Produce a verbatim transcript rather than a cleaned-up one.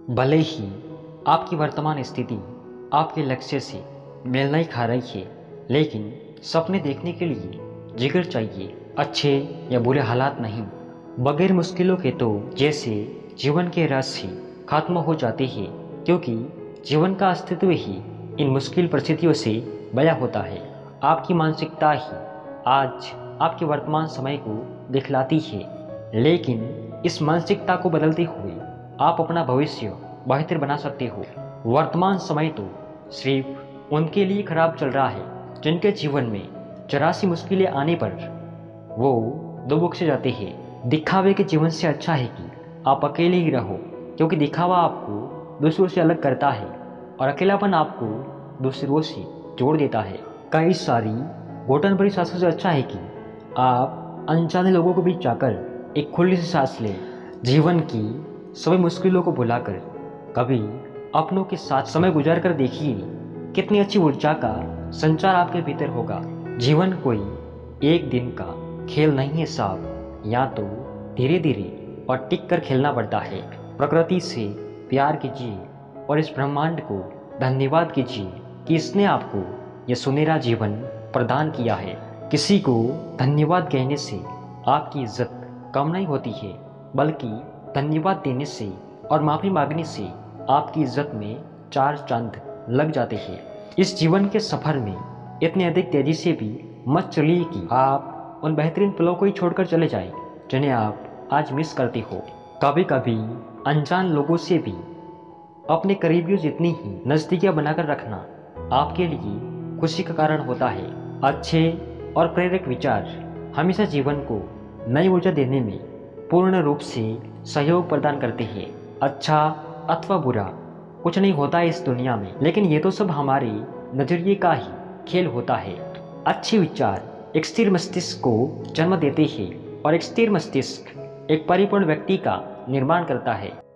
भले ही आपकी वर्तमान स्थिति आपके लक्ष्य से मेल नहीं खा रही है, लेकिन सपने देखने के लिए जिगर चाहिए, अच्छे या बुरे हालात नहीं। बगैर मुश्किलों के तो जैसे जीवन के रस ही खत्म हो जाते हैं, क्योंकि जीवन का अस्तित्व ही इन मुश्किल परिस्थितियों से बया होता है। आपकी मानसिकता ही आज आपके वर्तमान समय को दिखलाती है, लेकिन इस मानसिकता को बदलते हुए आप अपना भविष्य बेहतर बना सकते हो। वर्तमान समय तो सिर्फ उनके लिए खराब चल रहा है जिनके जीवन में चौरासी मुश्किलें आने पर वो दो बख्शे जाते हैं। दिखावे के जीवन से अच्छा है कि आप अकेले ही रहो, क्योंकि दिखावा आपको दूसरों से अलग करता है और अकेलापन आपको दूसरों से जोड़ देता है। कई सारी घुटन भरी सांसों से अच्छा है कि आप अनजाने लोगों के बीच जाकर एक खुली सी सांस लें। जीवन की सभी मुश्किलों को भुलाकर कभी अपनों के साथ समय गुजार कर देखिए, कितनी अच्छी ऊर्जा का संचार आपके भीतर होगा। जीवन कोई एक दिन का खेल नहीं है साहब, या तो धीरे धीरे और टिक कर खेलना पड़ता है। प्रकृति से प्यार कीजिए और इस ब्रह्मांड को धन्यवाद कीजिए कि इसने आपको यह सुनहरा जीवन प्रदान किया है। किसी को धन्यवाद कहने से आपकी इज्जत कम नहीं होती है, बल्कि धन्यवाद देने से और माफ़ी मांगने से आपकी इज्जत में चार चांद लग जाते हैं। इस जीवन के सफ़र में इतनी अधिक तेज़ी से भी मत चलिए कि आप उन बेहतरीन पलों को ही छोड़कर चले जाएं जिन्हें आप आज मिस करते हो। कभी कभी अनजान लोगों से भी अपने करीबियों जितनी ही नज़दीकियाँ बनाकर रखना आपके लिए खुशी का कारण होता है। अच्छे और प्रेरक विचार हमेशा जीवन को नई ऊर्जा देने में पूर्ण रूप से सहयोग प्रदान करते हैं। अच्छा अथवा बुरा कुछ नहीं होता है इस दुनिया में, लेकिन ये तो सब हमारे नजरिए का ही खेल होता है। अच्छे विचार एक स्थिर मस्तिष्क को जन्म देते हैं और एक स्थिर मस्तिष्क एक परिपूर्ण व्यक्ति का निर्माण करता है।